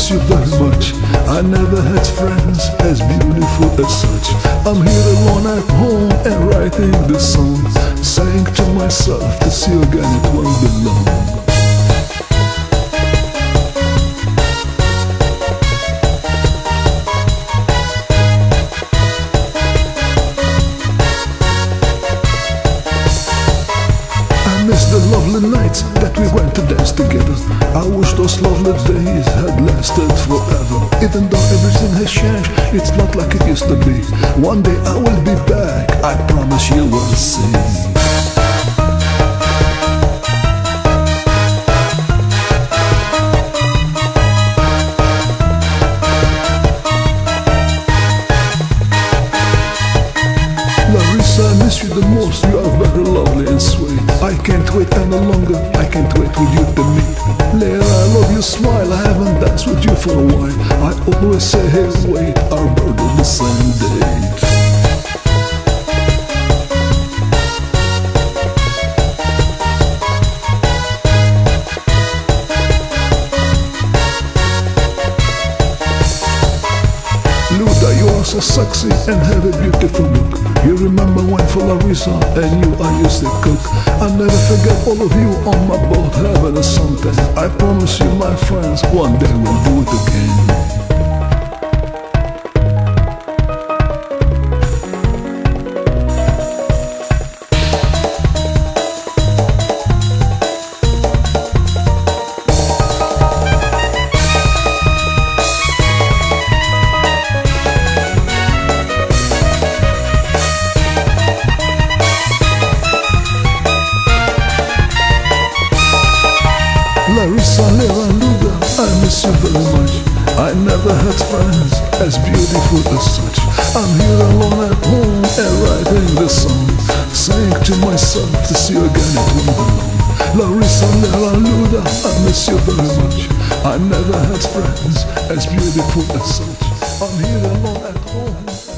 miss you very much. I never had friends as beautiful as such. I'm here alone at home and writing this song, saying to myself, to see you again it won't be long. Miss the lovely nights that we went to dance together. I wish those lovely days had lasted forever. Even though everything has changed, it's not like it used to be. One day I will be back, I promise you will see. Larissa, I miss you the most, you are very lovely and sweet. I can't wait any longer, I can't wait with you to meet. Leila, I love your smile, I haven't danced with you for a while. I always say, hey wait, our birth on the same date. Luda, you are so sexy and have a beautiful look. You remember when for Larissa and you I used to cook. I'll never forget all of you on my boat having a suntan. I promise you my friends, one day we'll do it again. Larissa, Leila, Luda, I miss you very much. I never had friends as beautiful as such. I'm here alone at home and writing this song, saying to myself, to see you again it won't be long. Larissa, Leila, Luda, I miss you very much. I never had friends as beautiful as such. I'm here alone at home.